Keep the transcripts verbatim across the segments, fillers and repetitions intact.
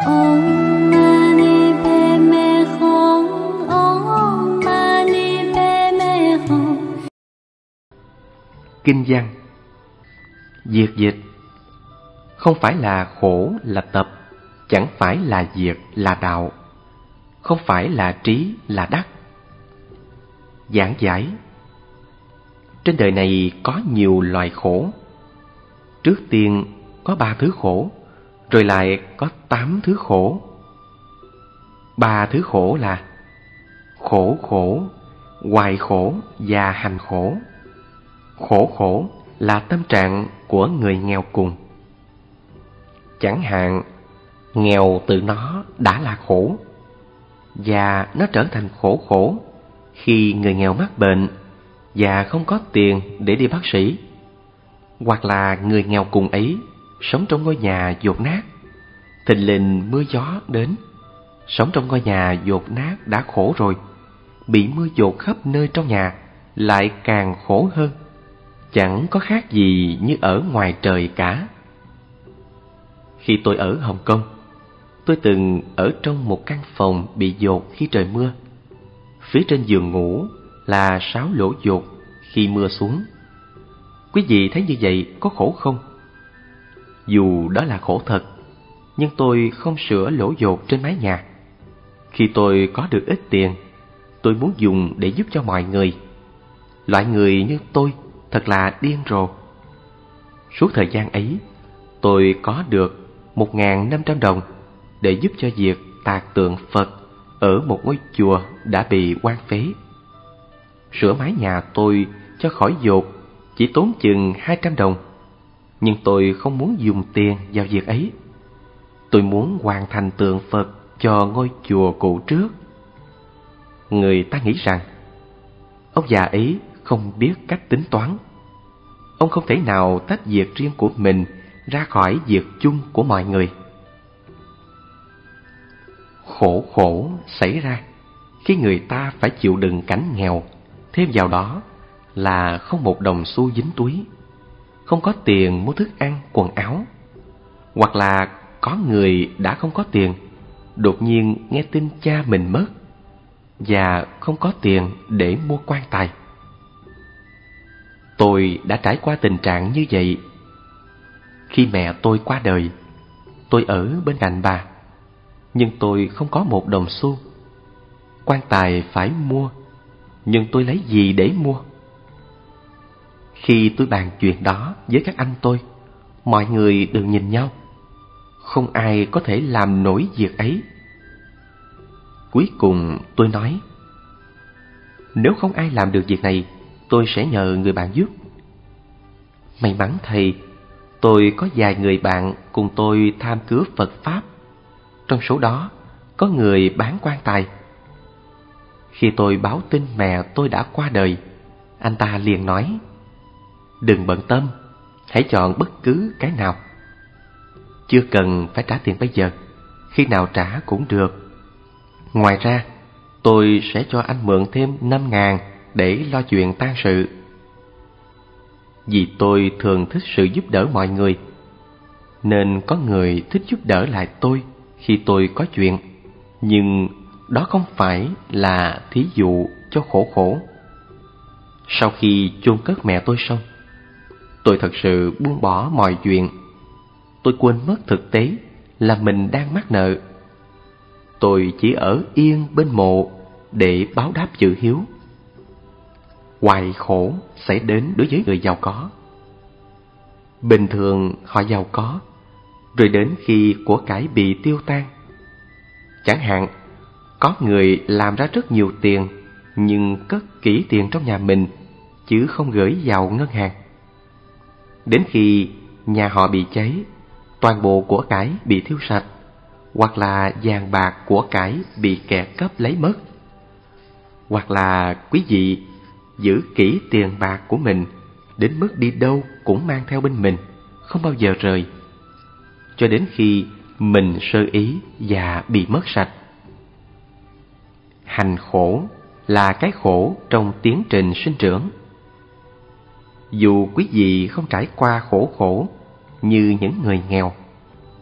Om Mani Padme Hum, Om Mani Padme Hum. Kinh văn. Diệt dịch. Không phải là khổ là tập, chẳng phải là diệt là đạo, không phải là trí là đắc. Giảng giải. Trên đời này có nhiều loài khổ. Trước tiên có ba thứ khổ, rồi lại có tám thứ khổ. Ba thứ khổ là khổ khổ, hoài khổ và hành khổ. Khổ khổ là tâm trạng của người nghèo cùng. Chẳng hạn, nghèo tự nó đã là khổ, và nó trở thành khổ khổ khi người nghèo mắc bệnh và không có tiền để đi bác sĩ. Hoặc là người nghèo cùng ấy sống trong ngôi nhà dột nát, thình lình mưa gió đến. Sống trong ngôi nhà dột nát đã khổ rồi, bị mưa dột khắp nơi trong nhà lại càng khổ hơn. Chẳng có khác gì như ở ngoài trời cả. Khi tôi ở Hồng Kông, tôi từng ở trong một căn phòng bị dột khi trời mưa. Phía trên giường ngủ là sáu lỗ dột khi mưa xuống. Quý vị thấy như vậy có khổ không? Dù đó là khổ thật, nhưng tôi không sửa lỗ dột trên mái nhà. Khi tôi có được ít tiền, tôi muốn dùng để giúp cho mọi người. Loại người như tôi thật là điên rồ. Suốt thời gian ấy, tôi có được một nghìn năm trăm đồng để giúp cho việc tạc tượng Phật ở một ngôi chùa đã bị hoang phế. Sửa mái nhà tôi cho khỏi dột chỉ tốn chừng hai trăm đồng, nhưng tôi không muốn dùng tiền vào việc ấy. Tôi muốn hoàn thành tượng Phật cho ngôi chùa cũ trước. Người ta nghĩ rằng ông già ấy không biết cách tính toán. Ông không thể nào tách việc riêng của mình ra khỏi việc chung của mọi người. Khổ khổ xảy ra khi người ta phải chịu đựng cảnh nghèo, thêm vào đó là không một đồng xu dính túi, không có tiền mua thức ăn, quần áo. Hoặc là có người đã không có tiền, đột nhiên nghe tin cha mình mất và không có tiền để mua quan tài. Tôi đã trải qua tình trạng như vậy. Khi mẹ tôi qua đời, tôi ở bên cạnh bà, nhưng tôi không có một đồng xu. Quan tài phải mua, nhưng tôi lấy gì để mua? Khi tôi bàn chuyện đó với các anh tôi, mọi người đều nhìn nhau. Không ai có thể làm nổi việc ấy. Cuối cùng tôi nói, nếu không ai làm được việc này, tôi sẽ nhờ người bạn giúp. May mắn thầy, tôi có vài người bạn cùng tôi tham cứu Phật Pháp. Trong số đó có người bán quan tài. Khi tôi báo tin mẹ tôi đã qua đời, anh ta liền nói, đừng bận tâm, hãy chọn bất cứ cái nào. Chưa cần phải trả tiền bây giờ, khi nào trả cũng được. Ngoài ra, tôi sẽ cho anh mượn thêm năm ngàn để lo chuyện tang sự. Vì tôi thường thích sự giúp đỡ mọi người, nên có người thích giúp đỡ lại tôi khi tôi có chuyện. Nhưng đó không phải là thí dụ cho khổ khổ. Sau khi chôn cất mẹ tôi xong, tôi thật sự buông bỏ mọi chuyện. Tôi quên mất thực tế là mình đang mắc nợ. Tôi chỉ ở yên bên mộ để báo đáp chữ hiếu. Hoài khổ sẽ đến đối với người giàu có. Bình thường họ giàu có, rồi đến khi của cải bị tiêu tan. Chẳng hạn, có người làm ra rất nhiều tiền, nhưng cất kỹ tiền trong nhà mình, chứ không gửi vào ngân hàng. Đến khi nhà họ bị cháy, toàn bộ của cải bị thiêu sạch, hoặc là vàng bạc của cải bị kẻ cướp lấy mất. Hoặc là quý vị giữ kỹ tiền bạc của mình, đến mức đi đâu cũng mang theo bên mình, không bao giờ rời, cho đến khi mình sơ ý và bị mất sạch. Hành khổ là cái khổ trong tiến trình sinh trưởng. Dù quý vị không trải qua khổ khổ như những người nghèo,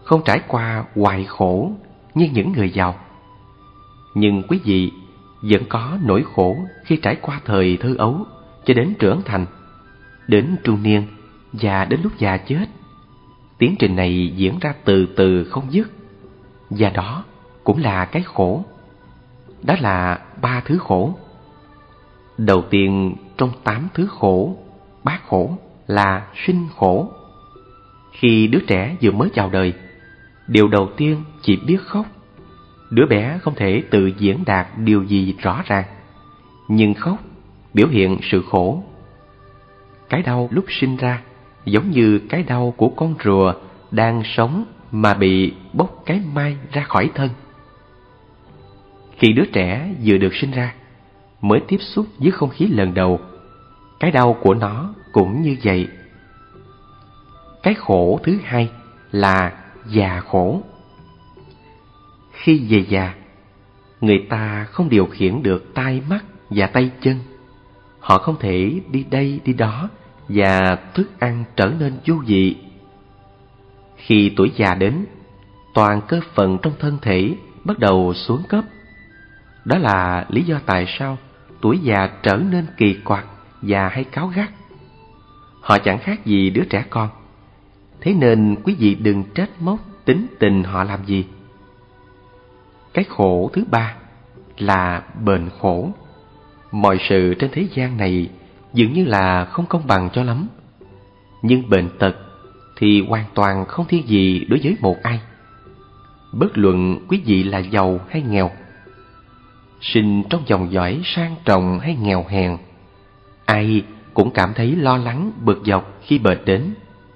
không trải qua hoài khổ như những người giàu. Nhưng quý vị vẫn có nỗi khổ khi trải qua thời thơ ấu cho đến trưởng thành, đến trung niên và đến lúc già chết. Tiến trình này diễn ra từ từ không dứt, và đó cũng là cái khổ. Đó là ba thứ khổ. Đầu tiên trong tám thứ khổ, bát khổ, là sinh khổ. Khi đứa trẻ vừa mới chào đời, điều đầu tiên chỉ biết khóc. Đứa bé không thể tự diễn đạt điều gì rõ ràng, nhưng khóc biểu hiện sự khổ. Cái đau lúc sinh ra giống như cái đau của con rùa đang sống mà bị bốc cái mai ra khỏi thân. Khi đứa trẻ vừa được sinh ra, mới tiếp xúc với không khí lần đầu, cái đau của nó cũng như vậy. Cái khổ thứ hai là già khổ. Khi về già, người ta không điều khiển được tai mắt và tay chân. Họ không thể đi đây đi đó và thức ăn trở nên vô vị. Khi tuổi già đến, toàn cơ phận trong thân thể bắt đầu xuống cấp. Đó là lý do tại sao tuổi già trở nên kỳ quặc và hay cáu gắt. Họ chẳng khác gì đứa trẻ con. Thế nên quý vị đừng trách móc tính tình họ làm gì. Cái khổ thứ ba là bệnh khổ. Mọi sự trên thế gian này dường như là không công bằng cho lắm. Nhưng bệnh tật thì hoàn toàn không thiên gì đối với một ai. Bất luận quý vị là giàu hay nghèo, sinh trong dòng dõi sang trọng hay nghèo hèn, ai cũng cảm thấy lo lắng bực dọc khi bệnh đến.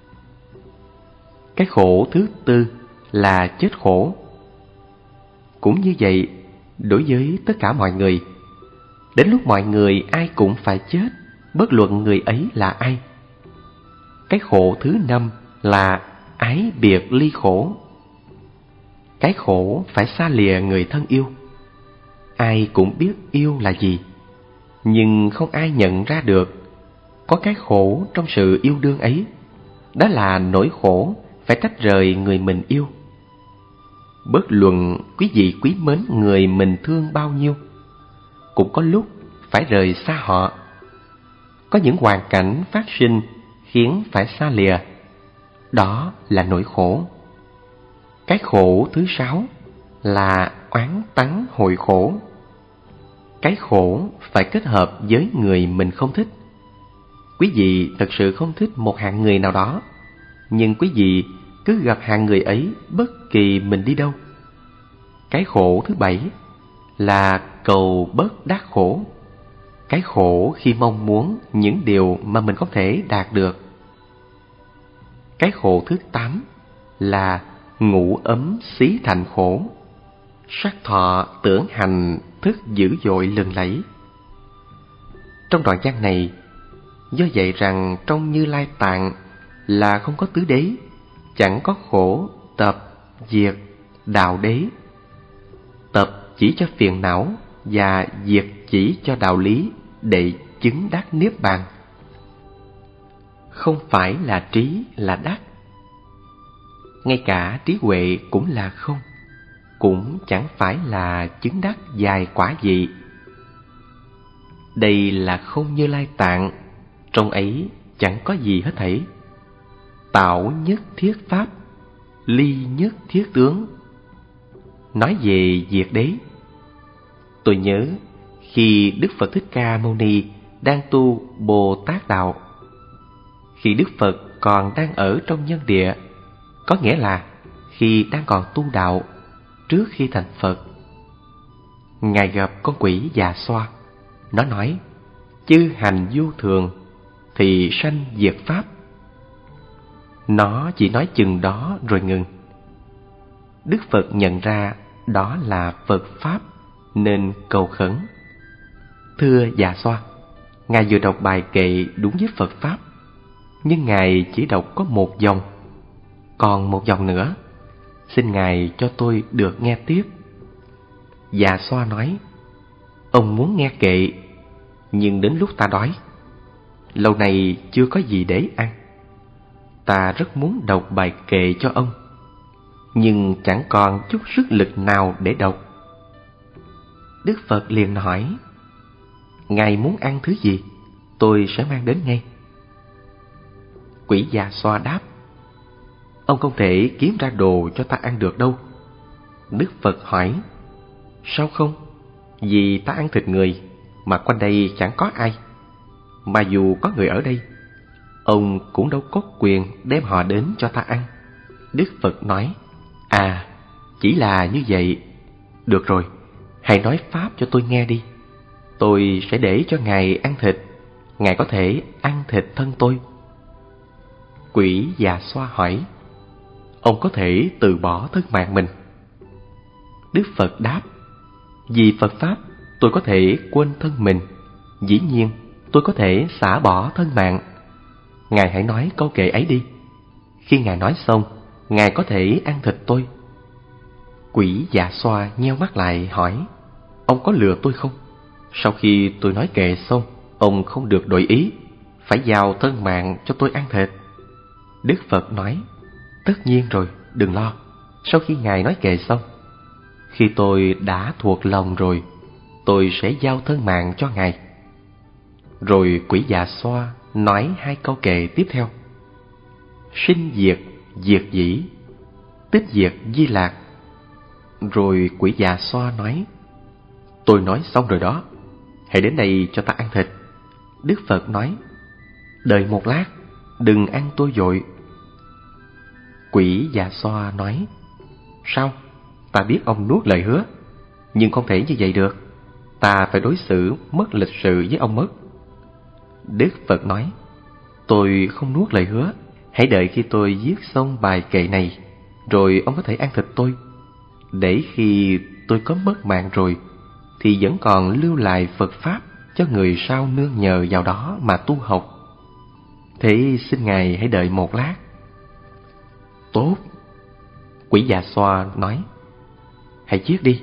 Cái khổ thứ tư là chết khổ. Cũng như vậy, đối với tất cả mọi người, đến lúc mọi người ai cũng phải chết, bất luận người ấy là ai. Cái khổ thứ năm là ái biệt ly khổ. Cái khổ phải xa lìa người thân yêu. Ai cũng biết yêu là gì, nhưng không ai nhận ra được có cái khổ trong sự yêu đương ấy. Đó là nỗi khổ phải tách rời người mình yêu. Bất luận quý vị quý mến người mình thương bao nhiêu, cũng có lúc phải rời xa họ. Có những hoàn cảnh phát sinh khiến phải xa lìa. Đó là nỗi khổ. Cái khổ thứ sáu là oán tắng hội khổ. Cái khổ phải kết hợp với người mình không thích. Quý vị thật sự không thích một hạng người nào đó, nhưng quý vị cứ gặp hạng người ấy bất kỳ mình đi đâu. Cái khổ thứ bảy là cầu bất đắc khổ. Cái khổ khi mong muốn những điều mà mình không thể đạt được. Cái khổ thứ tám là ngủ ấm xí thành khổ. Sắc thọ tưởng hành thức dữ dội lừng lẫy. Trong đoạn văn này, do vậy rằng trong Như Lai Tạng là không có tứ đế, chẳng có khổ, tập, diệt, đạo đế. Tập chỉ cho phiền não và diệt chỉ cho đạo lý để chứng đắc niết bàn. Không phải là trí là đắc. Ngay cả trí huệ cũng là không, cũng chẳng phải là chứng đắc dài quả vị. Đây là không Như Lai Tạng, trong ấy chẳng có gì hết thảy. Tạo nhất thiết pháp, ly nhất thiết tướng. Nói về diệt đế, tôi nhớ khi Đức Phật Thích Ca Mâu Ni đang tu Bồ Tát Đạo, khi Đức Phật còn đang ở trong nhân địa, có nghĩa là khi đang còn tu đạo trước khi thành Phật, Ngài gặp con quỷ già xoa. Nó nói: chư hành vô thường thì sanh diệt pháp. Nó chỉ nói chừng đó rồi ngừng. Đức Phật nhận ra đó là Phật Pháp nên cầu khẩn: thưa già xoa, Ngài vừa đọc bài kệ đúng với Phật Pháp, nhưng Ngài chỉ đọc có một dòng, còn một dòng nữa, xin Ngài cho tôi được nghe tiếp. Già xoa nói: ông muốn nghe kệ, nhưng đến lúc ta đói, lâu nay chưa có gì để ăn, ta rất muốn đọc bài kệ cho ông. nhưng chẳng còn chút sức lực nào để đọc. Đức Phật liền hỏi: Ngài muốn ăn thứ gì? Tôi sẽ mang đến ngay. Quỷ già xoa đáp: Ông không thể kiếm ra đồ cho ta ăn được đâu. Đức Phật hỏi: Sao không? Vì ta ăn thịt người, mà quanh đây chẳng có ai. Mà dù có người ở đây, ông cũng đâu có quyền đem họ đến cho ta ăn. Đức Phật nói: À, chỉ là như vậy. Được rồi, hãy nói pháp cho tôi nghe đi. Tôi sẽ để cho Ngài ăn thịt. Ngài có thể ăn thịt thân tôi. Quỷ già xoa hỏi: Ông có thể từ bỏ thân mạng mình? Đức Phật đáp: Vì Phật Pháp, tôi có thể quên thân mình. Dĩ nhiên, tôi có thể xả bỏ thân mạng. Ngài hãy nói câu kệ ấy đi. Khi Ngài nói xong, Ngài có thể ăn thịt tôi. Quỷ già xoa nheo mắt lại hỏi: Ông có lừa tôi không? Sau khi tôi nói kệ xong, ông không được đổi ý, phải giao thân mạng cho tôi ăn thịt. Đức Phật nói: Tất nhiên rồi, đừng lo. Sau khi Ngài nói kệ xong, khi tôi đã thuộc lòng rồi, tôi sẽ giao thân mạng cho Ngài. Rồi quỷ già xoa nói hai câu kệ tiếp theo: Sinh diệt, diệt dĩ, tích diệt di lạc. Rồi quỷ già xoa nói: Tôi nói xong rồi đó, hãy đến đây cho ta ăn thịt. Đức Phật nói: Đợi một lát, đừng ăn tôi vội. Quỷ già xoa nói: Sao? Ta biết ông nuốt lời hứa, nhưng không thể như vậy được. Ta phải đối xử mất lịch sự với ông mất. Đức Phật nói: Tôi không nuốt lời hứa. Hãy đợi khi tôi viết xong bài kệ này, rồi ông có thể ăn thịt tôi. Để khi tôi có mất mạng rồi, thì vẫn còn lưu lại Phật Pháp cho người sau nương nhờ vào đó mà tu học. Thế xin Ngài hãy đợi một lát. Tốt. Quỷ già xoa nói: Hãy viết đi.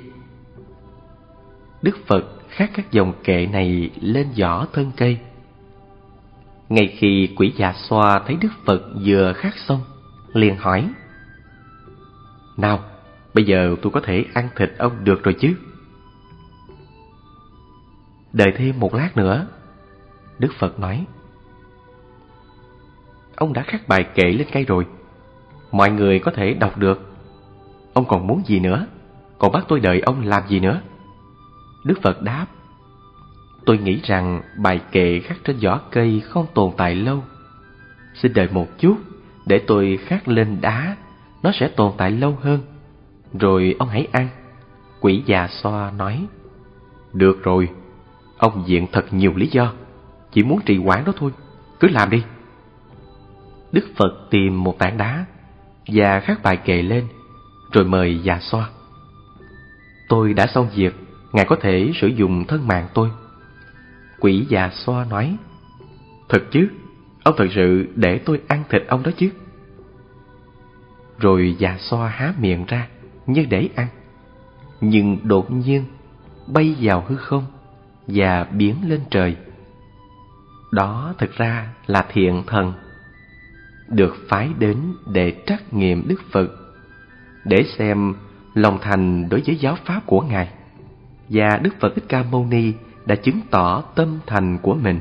Đức Phật khắc các dòng kệ này lên vỏ thân cây. Ngay khi quỷ già xoa thấy Đức Phật vừa khắc xong, liền hỏi: Nào, bây giờ tôi có thể ăn thịt ông được rồi chứ? Đợi thêm một lát nữa. Đức Phật nói: Ông đã khắc bài kệ lên cây rồi, mọi người có thể đọc được. Ông còn muốn gì nữa? Còn bắt tôi đợi ông làm gì nữa? Đức Phật đáp: Tôi nghĩ rằng bài kệ khắc trên vỏ cây không tồn tại lâu. Xin đợi một chút, để tôi khắc lên đá, nó sẽ tồn tại lâu hơn. Rồi ông hãy ăn. Quỷ già xoa nói: Được rồi, ông viện thật nhiều lý do, chỉ muốn trì hoãn đó thôi, cứ làm đi. Đức Phật tìm một tảng đá và khắc bài kệ lên, rồi mời già xoa: Tôi đã xong việc, Ngài có thể sử dụng thân mạng tôi. Quỷ già xoa nói: Thật chứ? Ông thật sự để tôi ăn thịt ông đó chứ? Rồi già xoa há miệng ra như để ăn, nhưng đột nhiên bay vào hư không và biến lên trời. Đó thực ra là thiện thần, được phái đến để trắc nghiệm Đức Phật, để xem lòng thành đối với giáo pháp của Ngài. Và Đức Phật Thích Ca Mâu Ni đã chứng tỏ tâm thành của mình.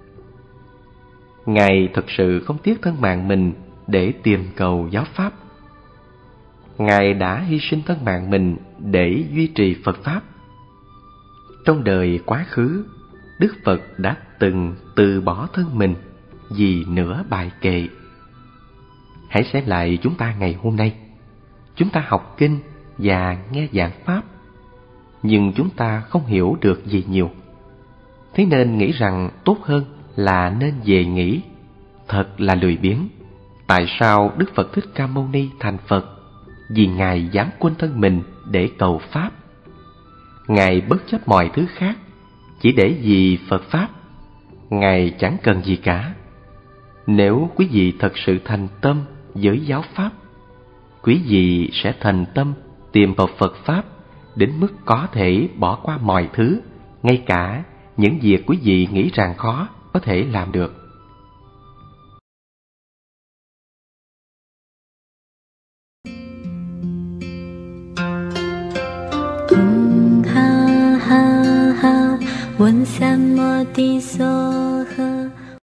Ngài thật sự không tiếc thân mạng mình để tìm cầu giáo pháp. Ngài đã hy sinh thân mạng mình để duy trì Phật Pháp. Trong đời quá khứ, Đức Phật đã từng từ bỏ thân mình vì nửa bài kệ. Hãy xem lại chúng ta ngày hôm nay. Chúng ta học kinh và nghe giảng pháp, nhưng chúng ta không hiểu được gì nhiều. Thế nên nghĩ rằng tốt hơn là nên về nghỉ. Thật là lười biếng. Tại sao Đức Phật Thích Ca Mâu Ni thành Phật? Vì Ngài dám quên thân mình để cầu Pháp. Ngài bất chấp mọi thứ khác, chỉ để vì Phật Pháp. Ngài chẳng cần gì cả. Nếu quý vị thật sự thành tâm với giáo Pháp, quý vị sẽ thành tâm tìm vào Phật Pháp đến mức có thể bỏ qua mọi thứ, ngay cả những việc quý vị nghĩ rằng khó có thể làm được. 问三摩地所诃。